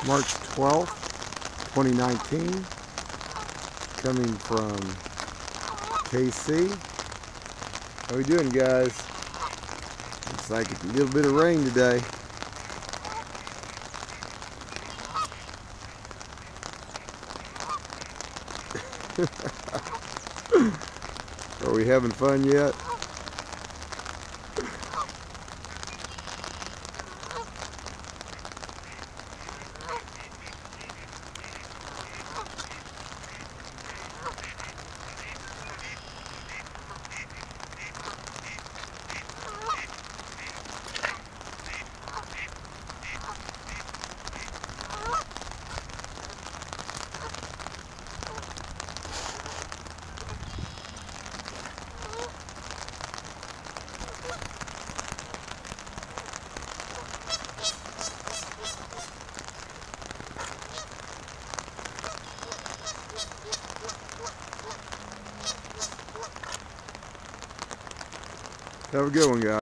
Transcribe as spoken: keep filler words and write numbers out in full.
March twelfth, twenty nineteen, coming from K C. How we doing, guys? Looks like a little bit of rain today. Are we having fun yet? Have a good one, guys.